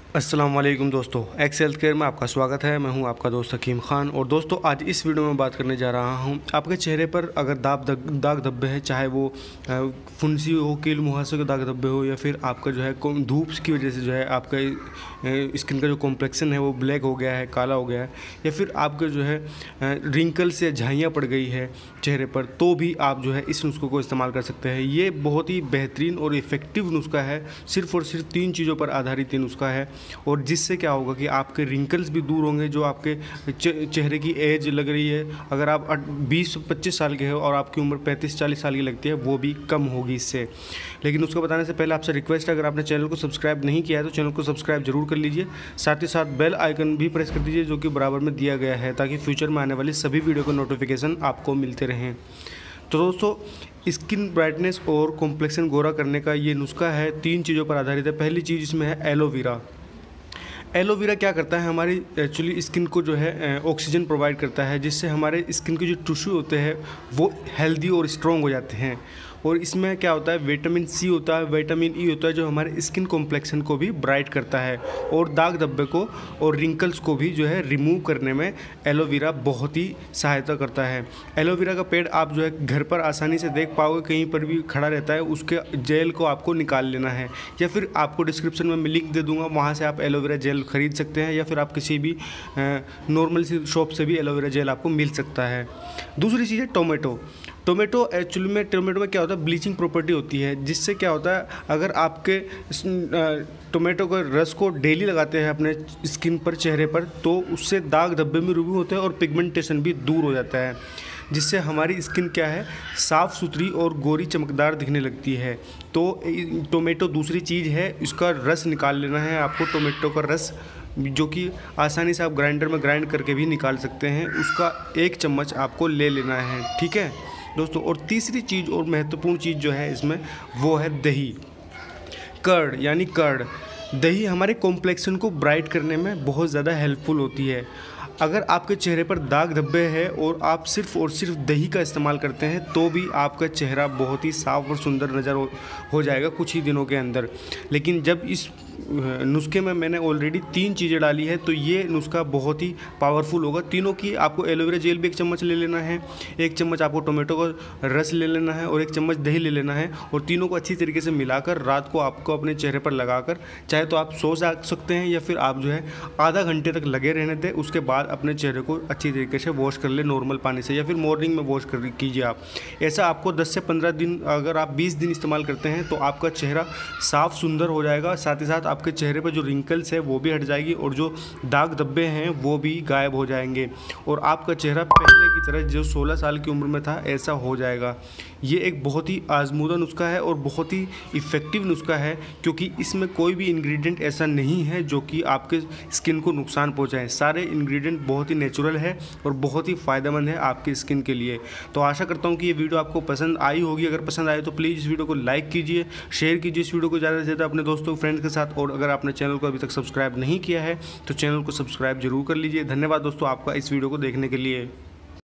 अस्सलाम वालेकुम दोस्तों, एक्स हेल्थ केयर में आपका स्वागत है। मैं हूं आपका दोस्त हकीम ख़ान। और दोस्तों आज इस वीडियो में बात करने जा रहा हूं आपके चेहरे पर अगर दाग धब्बे हैं, चाहे वो फुंसी हो, कील मुहासे के दाग धब्बे हो, या फिर आपका जो है धूप की वजह से जो है आपका स्किन का जो कॉम्प्लेक्शन है वो ब्लैक हो गया है, काला हो गया है, या फिर आपके जो है रिंकल्स या झाइयाँ पड़ गई है चेहरे पर, तो भी आप जो है इस नुस्खे को इस्तेमाल कर सकते हैं। ये बहुत ही बेहतरीन और इफ़ेक्टिव नुस्खा है। सिर्फ़ और सिर्फ 3 चीज़ों पर आधारित ये नुस्खा है, और जिससे क्या होगा कि आपके रिंकल्स भी दूर होंगे। जो आपके चेहरे की एज लग रही है, अगर आप 20-25 साल के हो और आपकी उम्र 35-40 साल की लगती है, वो भी कम होगी इससे। लेकिन उसको बताने से पहले आपसे रिक्वेस्ट है, अगर आपने चैनल को सब्सक्राइब नहीं किया है तो चैनल को सब्सक्राइब जरूर कर लीजिए। साथ ही साथ बेल आइकन भी प्रेस कर दीजिए, जो कि बराबर में दिया गया है, ताकि फ्यूचर में आने वाली सभी वीडियो के नोटिफिकेशन आपको मिलते रहें। तो दोस्तों, स्किन ब्राइटनेस और कॉम्प्लेक्शन गोरा करने का ये नुस्खा है, 3 चीज़ों पर आधारित है। पहली चीज़ इसमें है एलोवेरा। एलोवेरा क्या करता है, हमारी एक्चुअली स्किन को जो है ऑक्सीजन प्रोवाइड करता है, जिससे हमारे स्किन के जो टिश्यू होते हैं वो हेल्दी और स्ट्रॉन्ग हो जाते हैं। और इसमें क्या होता है, विटामिन सी होता है, विटामिन ई होता है, जो हमारे स्किन कॉम्प्लेक्शन को भी ब्राइट करता है, और दाग धब्बे को और रिंकल्स को भी जो है रिमूव करने में एलोवेरा बहुत ही सहायता करता है। एलोवेरा का पेड़ आप जो है घर पर आसानी से देख पाओगे, कहीं पर भी खड़ा रहता है। उसके जेल को आपको निकाल लेना है, या फिर आपको डिस्क्रिप्शन में मैं लिंक दे दूंगा, वहाँ से आप एलोवेरा जेल खरीद सकते हैं, या फिर आप किसी भी नॉर्मल सी शॉप से भी एलोवेरा जेल आपको मिल सकता है। दूसरी चीज़ है टोमेटो। एक्चुअली में टोमेटो में क्या होता है, ब्लीचिंग प्रॉपर्टी होती है, जिससे क्या होता है, अगर आपके टोमेटो के रस को डेली लगाते हैं अपने स्किन पर, चेहरे पर, तो उससे दाग धब्बे में रिमूव होते हैं और पिगमेंटेशन भी दूर हो जाता है, जिससे हमारी स्किन क्या है, साफ़ सुथरी और गोरी चमकदार दिखने लगती है। तो टोमेटो दूसरी चीज़ है, इसका रस निकाल लेना है आपको। टोमेटो का रस जो कि आसानी से आप ग्राइंडर में ग्राइंड करके भी निकाल सकते हैं, उसका 1 चम्मच आपको ले लेना है, ठीक है दोस्तों। और तीसरी चीज़ और महत्वपूर्ण चीज़ जो है इसमें, वो है दही। कर्ड यानी कर्ड, दही हमारे कॉम्प्लेक्शन को ब्राइट करने में बहुत ज़्यादा हेल्पफुल होती है। अगर आपके चेहरे पर दाग धब्बे हैं और आप सिर्फ़ और सिर्फ दही का इस्तेमाल करते हैं, तो भी आपका चेहरा बहुत ही साफ़ और सुंदर नज़र हो जाएगा कुछ ही दिनों के अंदर। लेकिन जब इस नुस्खे में मैंने ऑलरेडी 3 चीज़ें डाली है, तो ये नुस्खा बहुत ही पावरफुल होगा। तीनों की आपको एलोवेरा जेल भी 1 चम्मच ले लेना है, 1 चम्मच आपको टोमेटो का रस ले लेना है, और 1 चम्मच दही ले लेना है, और तीनों को अच्छी तरीके से मिलाकर रात को आपको अपने चेहरे पर लगाकर, चाहे तो आप सो सकते हैं, या फिर आप जो है आधा घंटे तक लगे रहने दें। उसके बाद अपने चेहरे को अच्छी तरीके से वॉश कर ले नॉर्मल पानी से, या फिर मॉर्निंग में वॉश कर कीजिए आप। ऐसा आपको 10 से 15 दिन, अगर आप 20 दिन इस्तेमाल करते हैं, तो आपका चेहरा साफ़ सुंदर हो जाएगा। साथ ही साथ आपके चेहरे पर जो रिंकल्स है वो भी हट जाएगी, और जो दाग धब्बे हैं वो भी गायब हो जाएंगे, और आपका चेहरा पहले की तरह जो 16 साल की उम्र में था ऐसा हो जाएगा। ये एक बहुत ही आजमूदा नुस्खा है और बहुत ही इफ़ेक्टिव नुस्खा है, क्योंकि इसमें कोई भी इंग्रेडिएंट ऐसा नहीं है जो कि आपके स्किन को नुकसान पहुंचाए। सारे इंग्रेडिएंट बहुत ही नेचुरल है और बहुत ही फ़ायदेमंद है आपकी स्किन के लिए। तो आशा करता हूँ कि ये वीडियो आपको पसंद आई होगी। अगर पसंद आए तो प्लीज़ इस वीडियो को लाइक कीजिए, शेयर कीजिए इस वीडियो को ज़्यादा से ज़्यादा अपने दोस्तों फ्रेंड्स के साथ। और अगर आपने चैनल को अभी तक सब्सक्राइब नहीं किया है तो चैनल को सब्सक्राइब जरूर कर लीजिए। धन्यवाद दोस्तों आपका इस वीडियो को देखने के लिए।